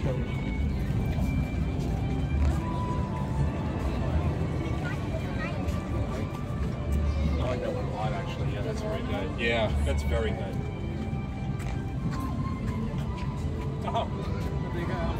I like that one a lot, actually. Yeah, that's very good. Yeah, that's very good. Oh, there you go.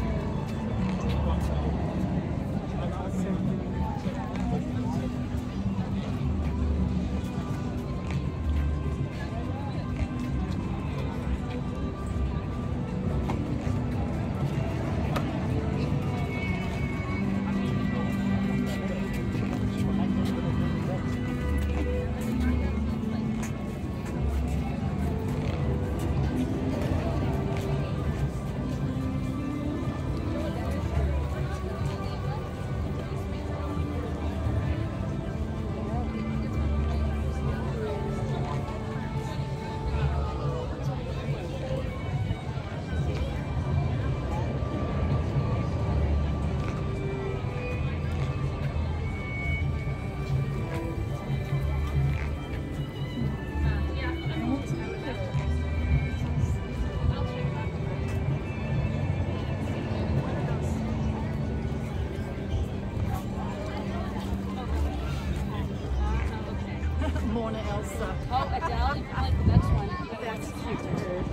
Mona Elsa. Oh, Adele, you like the next one. That's cute.